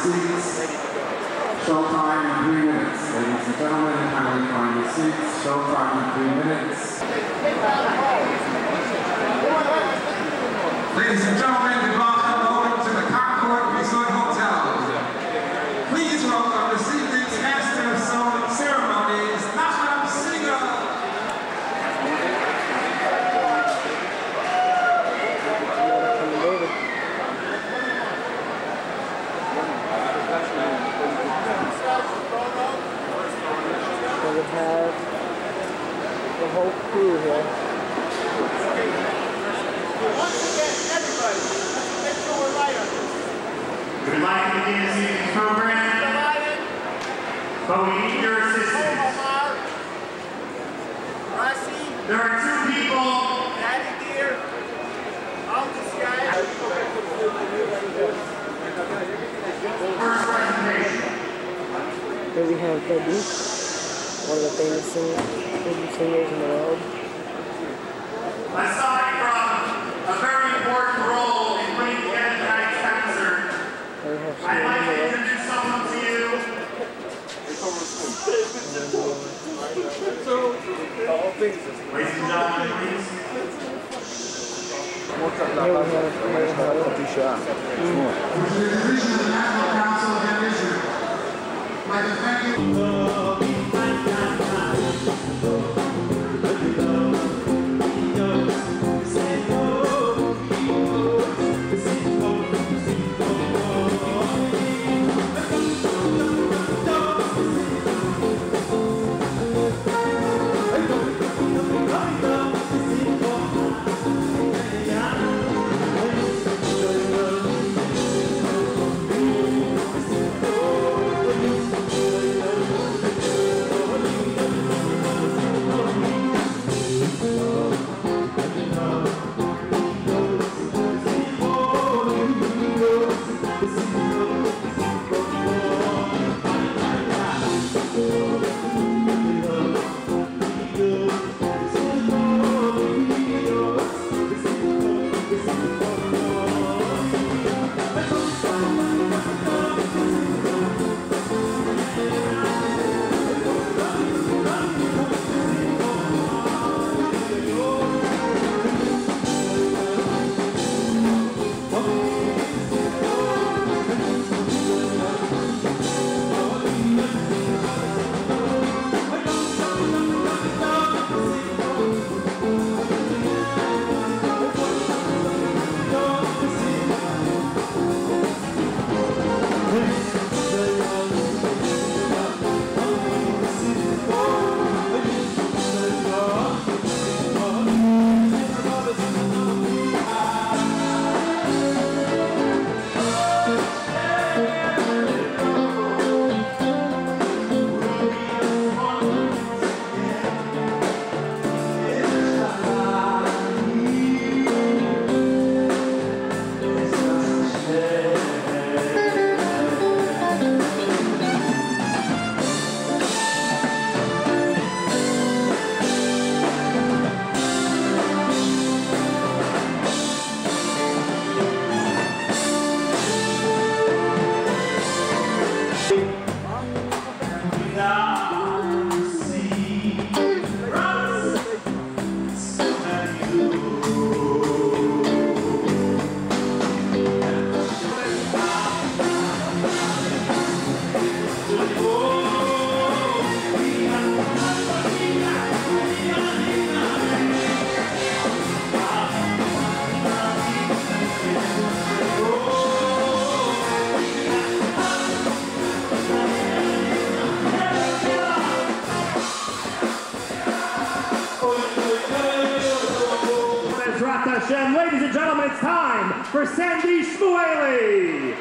seats. Showtime in 3 minutes. Ladies and gentlemen, kindly find your seats. Showtime in 3 minutes. Ladies and gentlemen, welcome to the Concord Resort Hotel. Please welcome this evening's master of ceremonies, Shlomo Simcha. So we have the whole crew here. Once again, everybody, let's make sure we're right on this. We'd like to begin this evening's program, but we need your assistance. There are 2 people. Daddy dear, I'll disguise. First presentation. Here we have Debbie, one of the famous singers in the world. Aside from a very important role in putting together tonight's concert, I'd like to introduce someone to you. Ladies and gentlemen, please. Here we have The division of the National Council of Israel. I'd like to thank you. Ladies and gentlemen, it's time for Sandi Shmueli.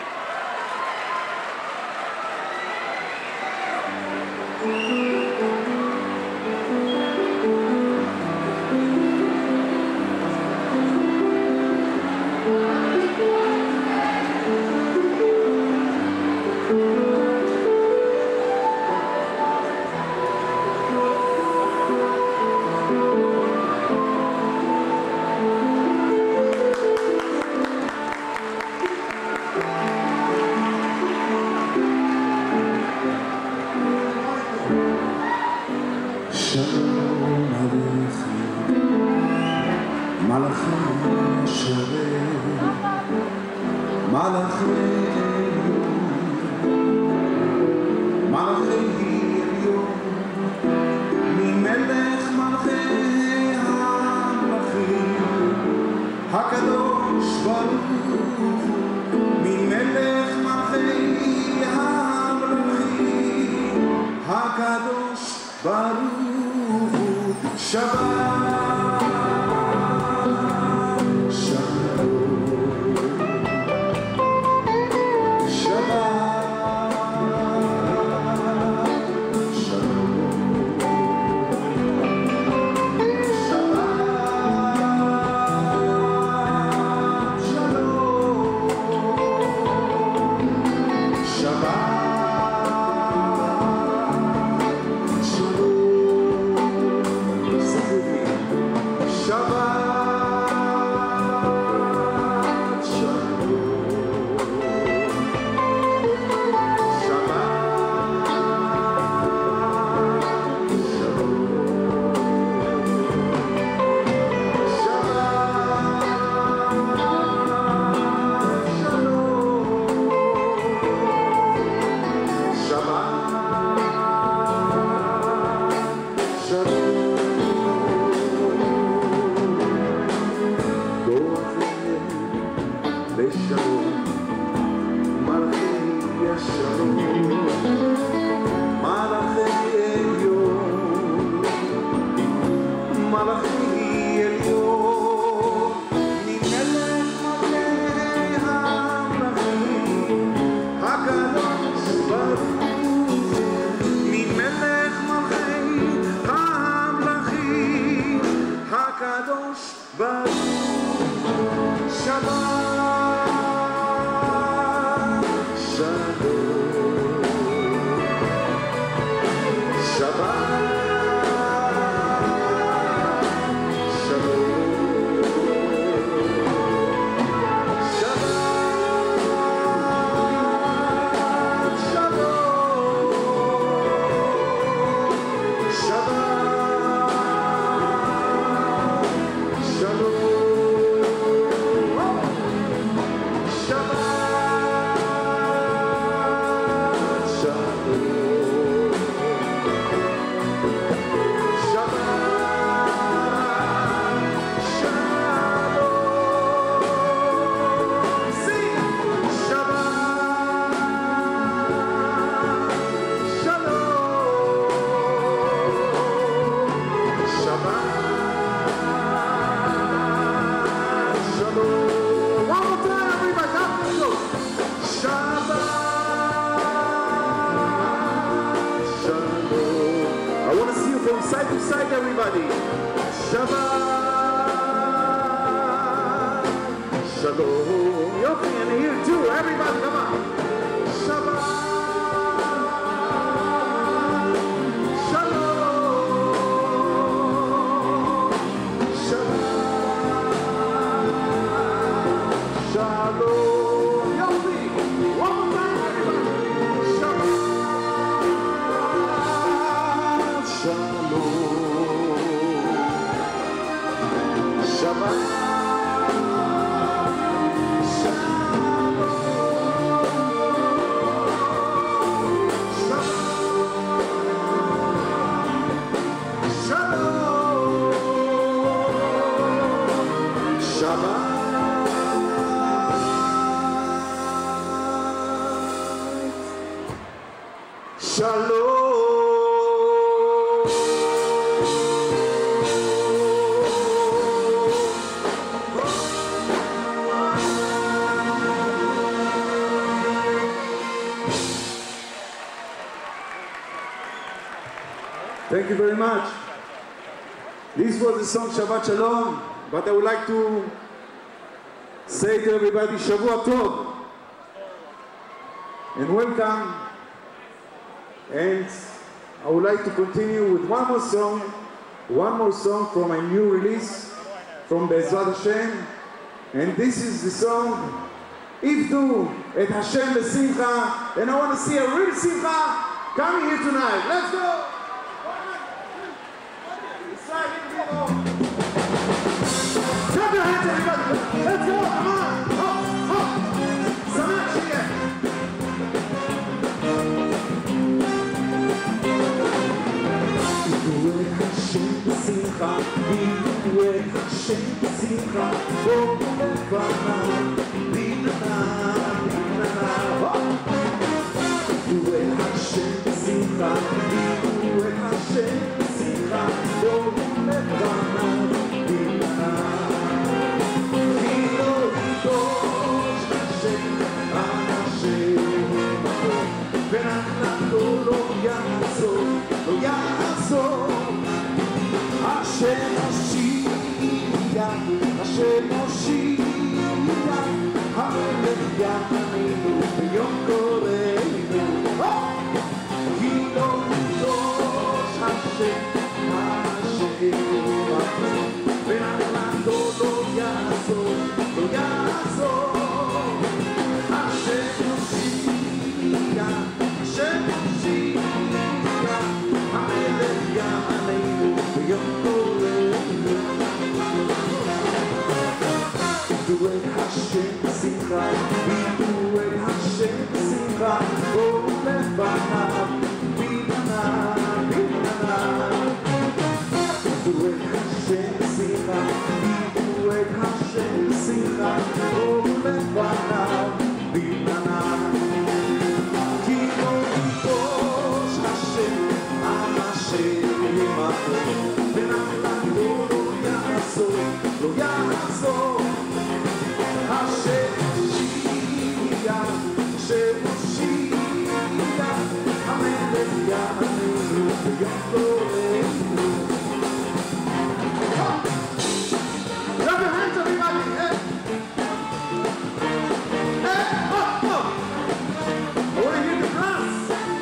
Thank you very much. This was the song Shabbat Shalom, but I would like to say to everybody Shavua Tov and welcome. And I would like to continue with one more song from a new release from Be'ezrat Hashem. And this is the song Ivdu et Hashem Besimcha. And I want to see a real Simcha coming here tonight. Let's go! Come hands, everybody. Let's go, come on. Hop, hop. Samach again. Hashem b'simcha, Yidle Hashem b'simcha, Bo lefanav, B'nanav, Yidle Hashem b'simcha, Yidle Hashem b'simcha, Bo lefanav, B'nanav. Kilo yidosh Hashem, Hashem, V'nachnato lo ya'asor, lo ya'asor. Hashem Moshiach, Hashem Moshiach, Hallelujah, Hallelujah, B'yom Koreinu. Ki lo yidosh Hashem, Hashem, V'nachnato lo ya'asor, lo ya'asor. Hashem Moshiach, Hashem Moshiach, Hallelujah, Hallelujah. Yidle Hashem b'simcha, Yidle Hashem b'simcha, Bo lefanav, B'nanav, B'nanav. Yidle Hashem b'simcha, Yidle Hashem b'simcha, Bo lefanav, B'nanav. Ki lo yidosh Hashem, Hashem. Lo ya'asor, Hashem Moshiach, Hashem Moshiach, Hamelech Ya'anenu b'yom koreinu. Clap your hands, everybody! Hey! Hey! Up, up! I want to hear the brass!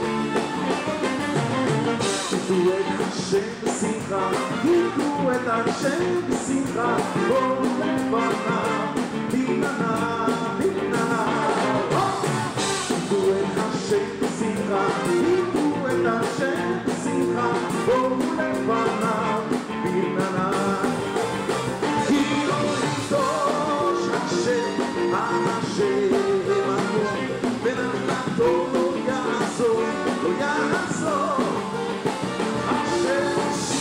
Yidle Hashem b'simcha, Yidle Hashem b'simcha, Bo lefanav, B'nanav, B'nanav. Yidle Hashem b'simcha, Yidle Hashem b'simcha, Bo lefanav, B'nanav. Ki lo yidosh Hashem, Hashem, V'nachnato lo ya'asor, lo ya'asor. Hashem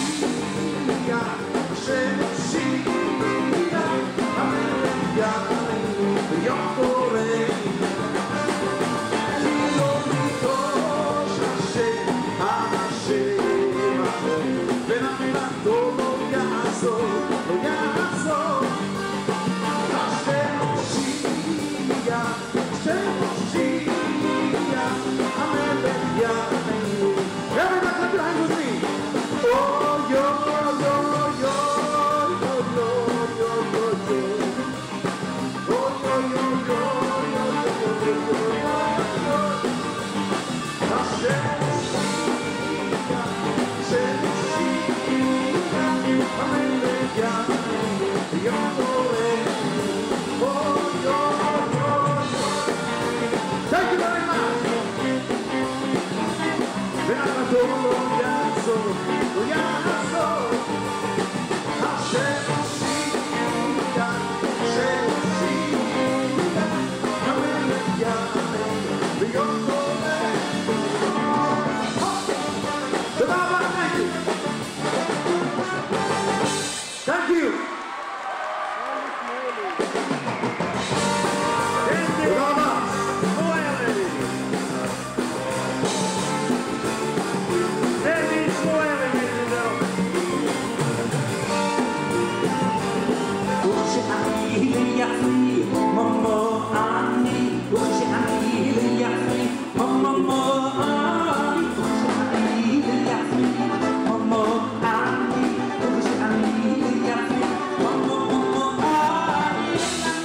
Moshiach, Hallelujah, Hallelujah, B'yom Koreinu. Ki lo yidosh Hashem, Hashem, V'nachnato lo ya'asor, lo ya'asor. Hashem Moshiach, Hashem Moshiach, Hallelujah, Hallelujah. Everybody clap your hands with me. Oh, yo, yo, yo, yo, yo, yo, yo, yo. Oh, yo, yo, yo, yo, yo, yo, yo, yo, yo. Hashem Moshiach, Hashem Moshiach, Hallelujah, Hallelujah, B'yom Koreinu. Oh, yo, yo, yo. Thank you very much. V'nachnato lo ya'asor, lo ya'asor. Hashem Moshiach, Hashem Moshiach, Hallelujah, Hallelujah, B'yom Koreinu. Tודה רבה, thank you. Thank you. תודה רבה. Sandi Shmueli, ladies and gentlemen. וכשאני יפני, מומו אני, וכשאני יפני, מומו אני, וכשאני יפני, מומו אני, וכשאני יפני, מומו אני.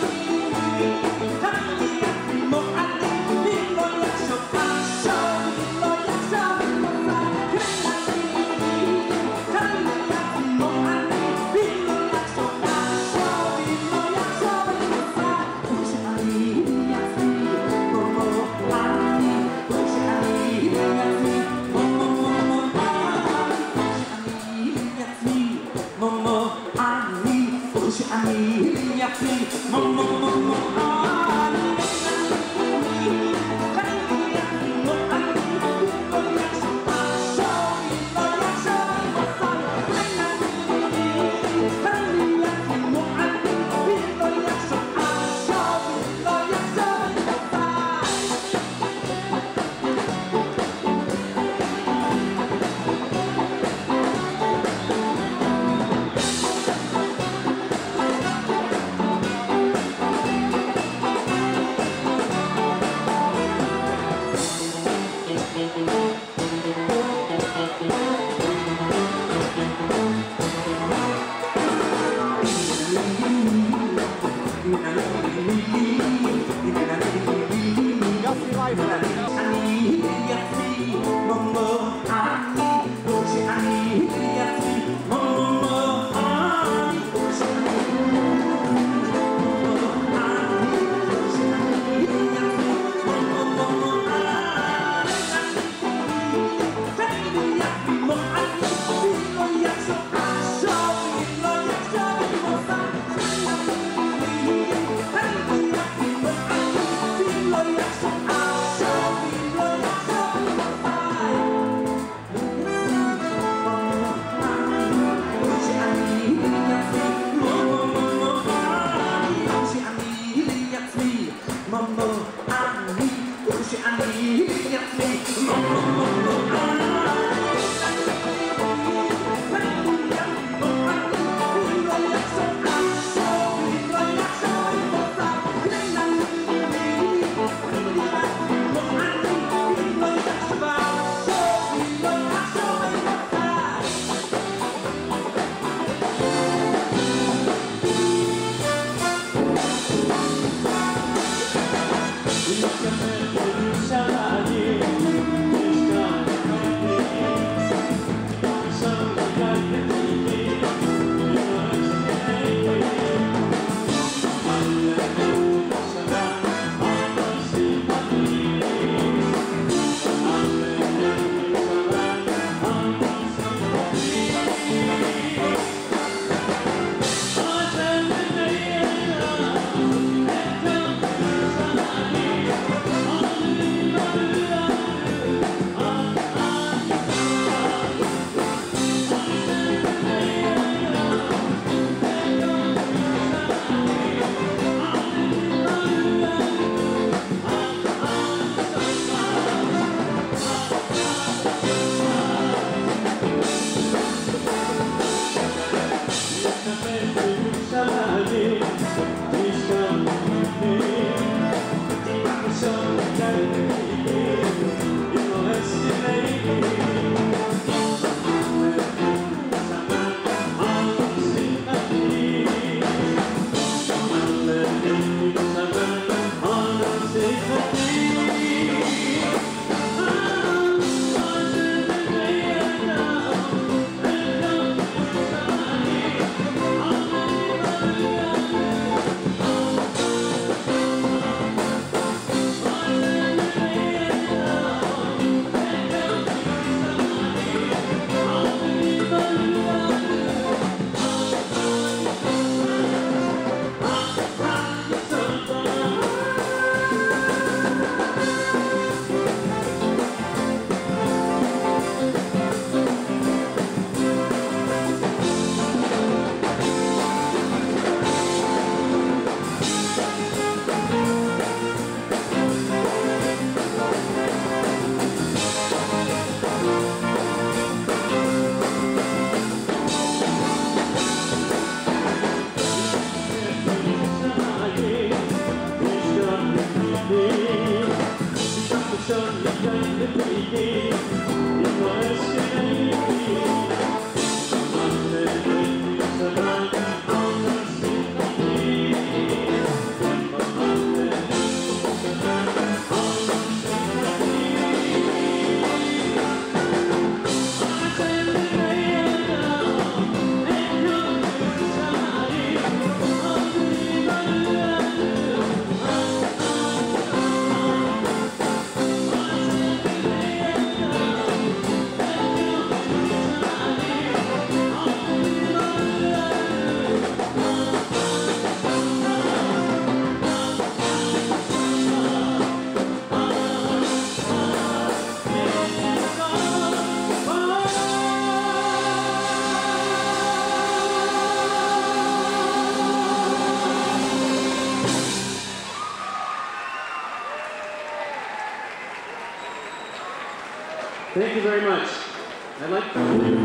Thank you very much. I like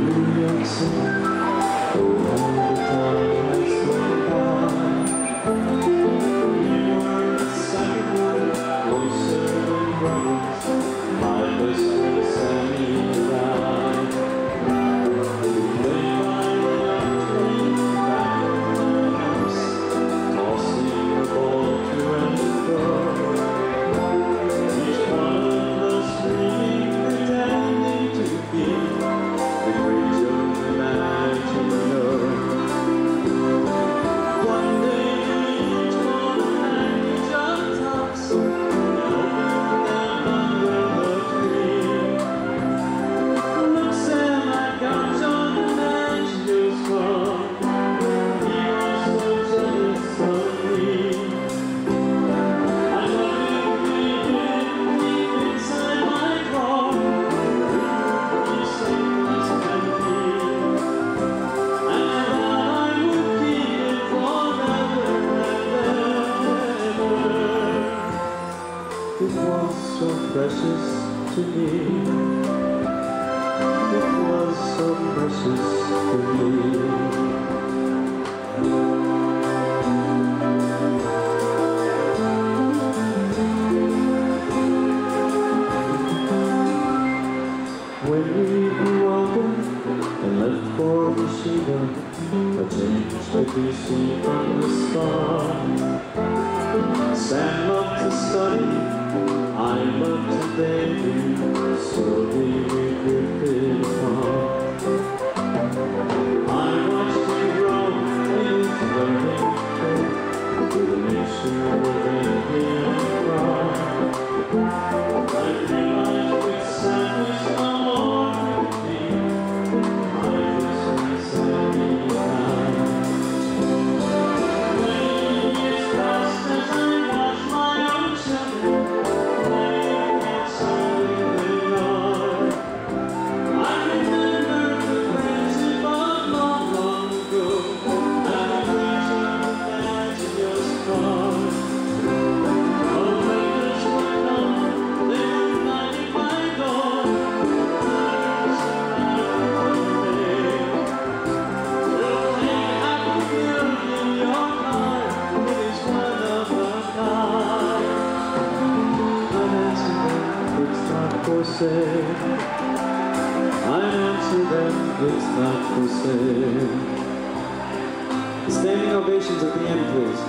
Standing ovations at the end, please.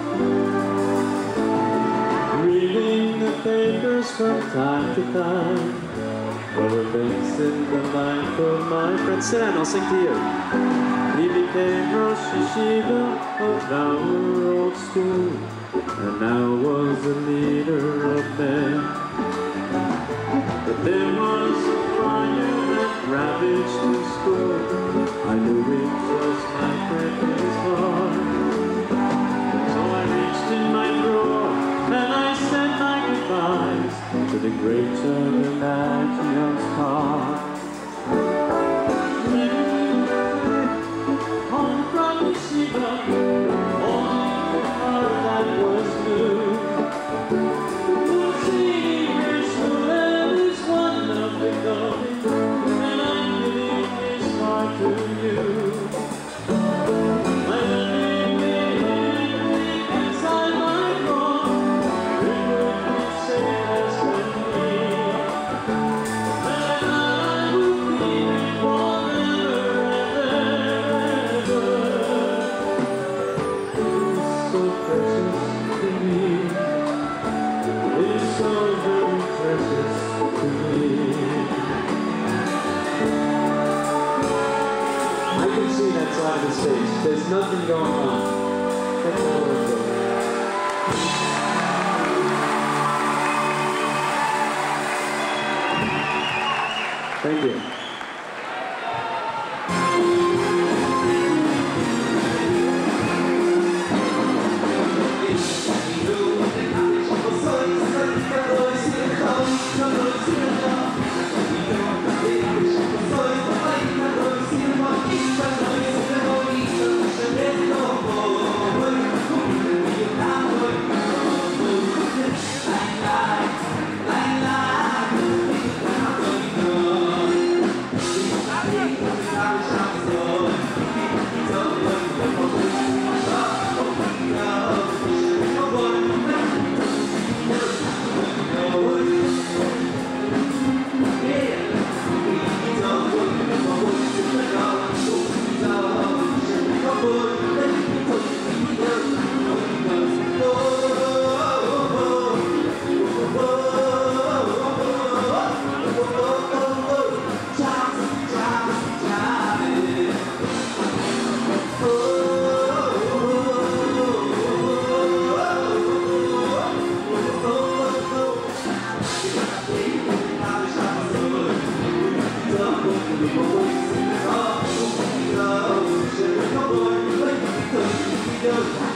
Reading the papers from time to time. Events in the life of my friend. Sit down, I'll sing to you. He became Rosh Yeshiva of our old school, and now was the leader of men. But there was a fire that ravaged the school. I knew it was my friend his heart. So I reached in my drawer and I said my goodbyes to the great John Imagino's heart. Home from Yeshiva, only the heart that was new. And I'm giving his heart to you. My living inside my drawer, it would be safe as can be. And I would keep it forever and ever. It's so precious to me. It's so very precious to me. I can see that side of the stage. There's nothing going on. That's all we're doing. Thank you.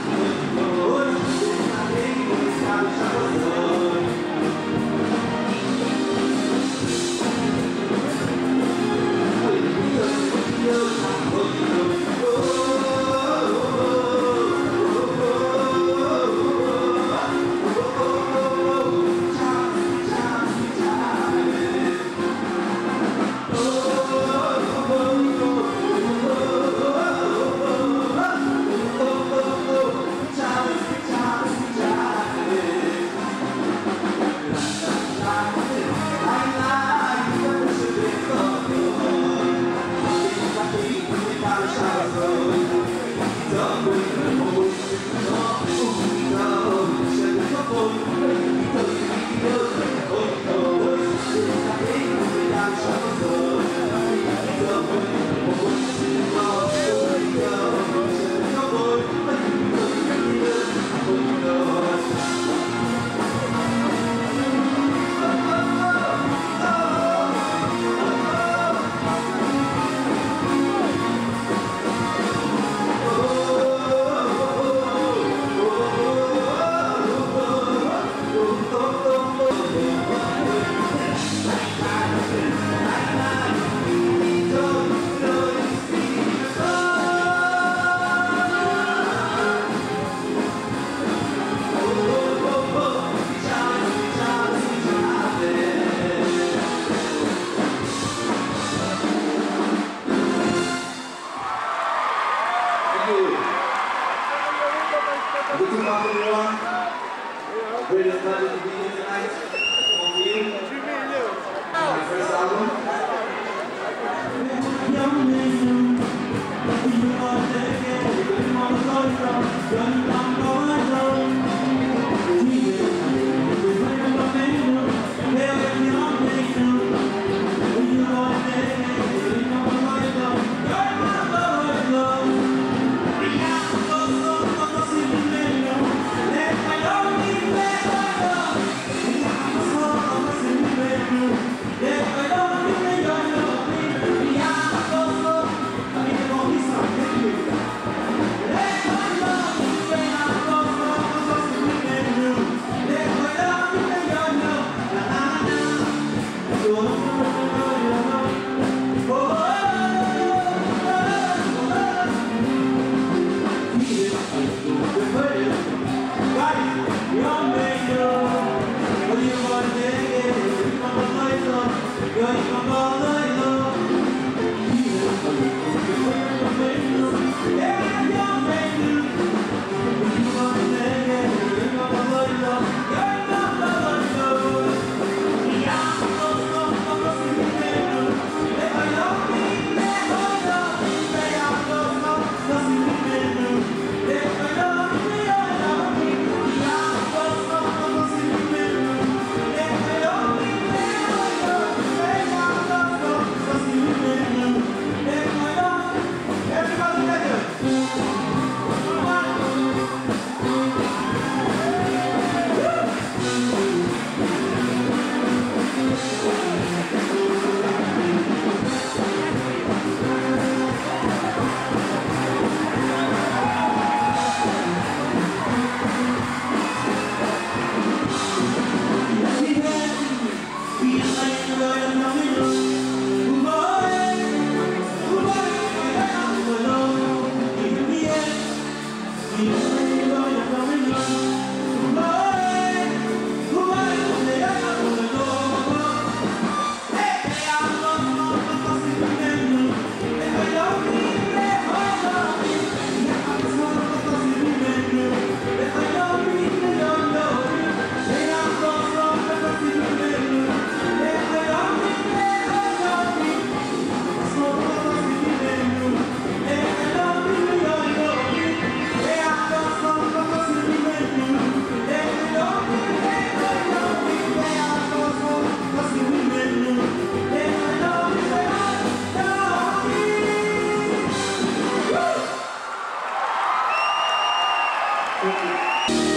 Thank you.